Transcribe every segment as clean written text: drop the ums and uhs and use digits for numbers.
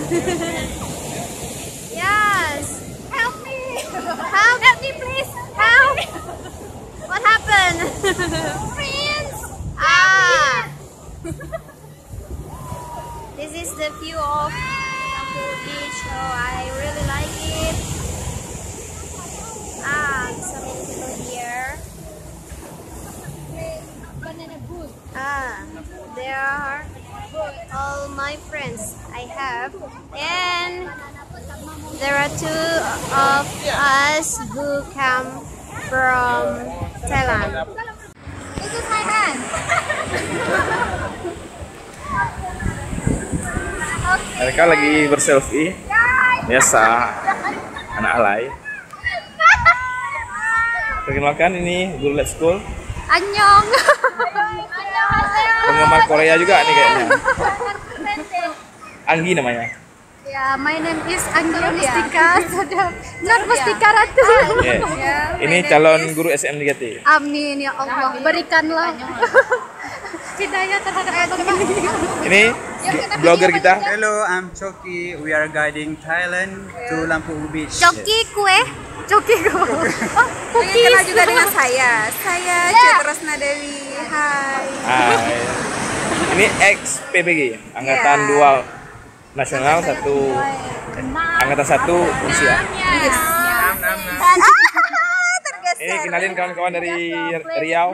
Yes. Help me. Help me, please. Help. What happened? Friends. This is the view of Lampuuk Beach. Oh, I really like it. So many people here. There are all my friends I have, and there are two of us who come from Thailand. This is my hand. Mereka lagi berselfie, biasa anak alay. Perkenalkan, ini guru lab school. Annyeong. Penggemar Korea juga nih kayaknya. Anggi namanya. Ya, my name is Anggi Mustika. Not Mustika Ratu. Ini calon guru SMDGT. Amin ya Allah, berikanlah hidayah terhadap Ini blogger kita. Hello, I'm Choki. We are guiding Thailand to Lampuuk Beach. Coki kue. Coki kue. Kenal juga dengan saya Citrasna Dewi. Hai. Ini ex PBG, angkatan 2 nasional, angkatan 1 Rusia. Ini kenalin kawan-kawan dari Riau.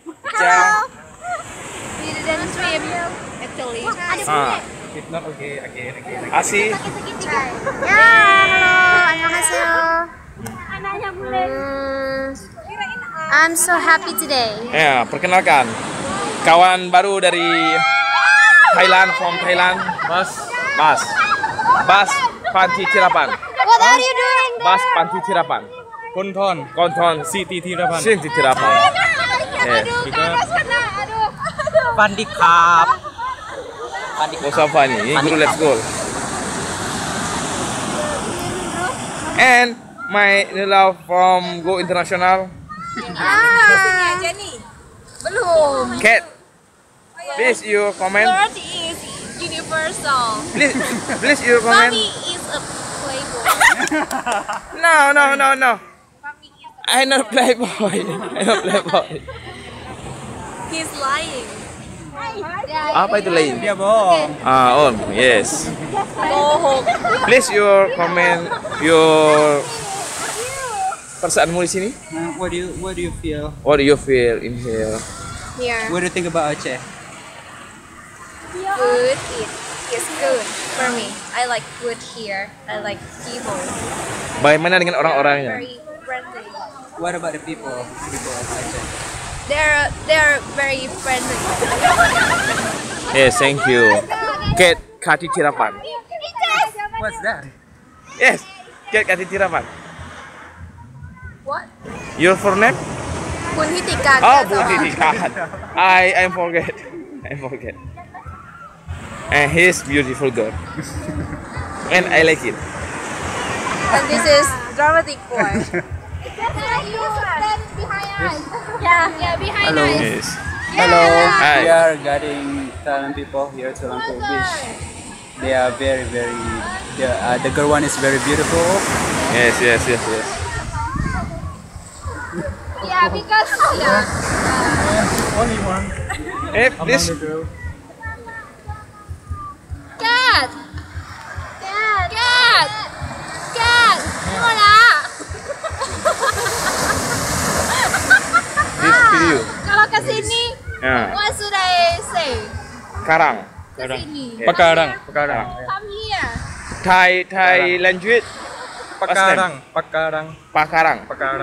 We didn't swim actually. It's not okay. Asi. Ya, halo, annyeonghaseyo. I'm so happy today. Ya, perkenalkan kawan baru dari Thailand, from Thailand. Bas Panti Tirapan. What are you doing there? Bas Panti Tirapan. Konton Siti Tirapan. Yes. Pandikap. Musafa nih, ini guru let's go. And my new love from Go International. Sini aja nih. Belum. Cat. Please your comment. Bird is universal. Please your comment. Mommy is a playboy. No. Mommy is a I'm not playboy. He's lying. Apa itu lain? Dia bohong. Yes. Bohong. Please your comment your perasaanmu di sini. What do you feel? What do you feel in here? Here. What do you think about Aceh? Good. It's good for me. I like food here. I like people. Bagaimana dengan orang-orangnya? Very friendly. What about the people of Aceh? They're very friendly. Yes, thank you. Cat Kati Tirapan. What's that? Yes, Cat Kati Tirapan. What? Your full name? Punhitikan. Oh, Bunitikan. I forget. And he's beautiful girl. And I like it. And this is dramatic boy. Behind Hello. us. Yes. Hello. Hi. We are guiding Thailand people here to Lampuuk Beach. They are very. The girl one is very beautiful. Yes. Yeah, because Only one. Hey, please. Cat. Hola. This video. Kalau kesini, Yeah. what should I say? Karang. Kesini. Yes. Pekarang. Come here. Thai language. Pekarang. Karang.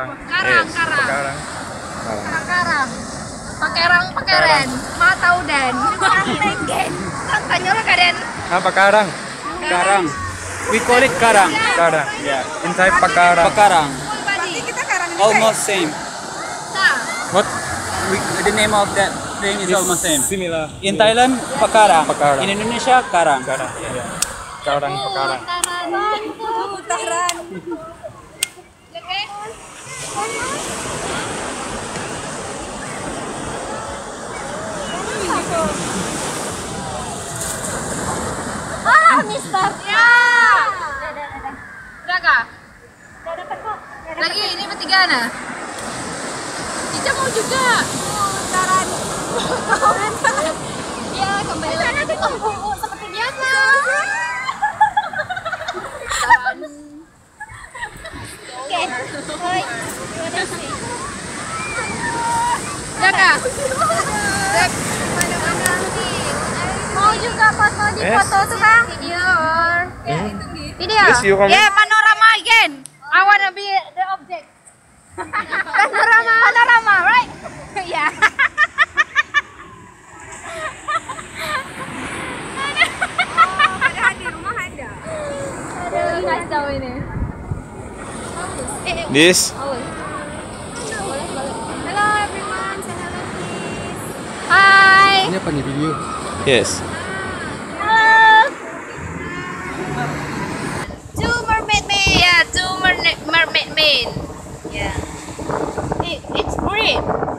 Pakairan. Mata udan. Tenggen. Tanya orang kaden. Pekarang. We call it karang. Yeah. In Thai pekarang. Almost same. What? The name of that thing is almost same. Similar. In Thailand, pekarang. In Indonesia, karang. Pekarang. Putaran. Mister. Ya. juga nah. Cica mau juga. Taran. Ya kembali lagi ke Lampuuk seperti biasa. Oke. Hai. Terima kasih. Ya kak. Mau juga foto di foto tuh kang? Video. Video. Yes, you come. Yeah, panorama again. I wanna be the object. Panorama, right? Yeah. Padahal di rumah ada. Ada lagi kacau ini. This. Hello everyone, say hello please. Hi. Ini apa nih video? Yes. Hello. Two mermaid men. Yeah, two mermaid men. Yeah. It's green.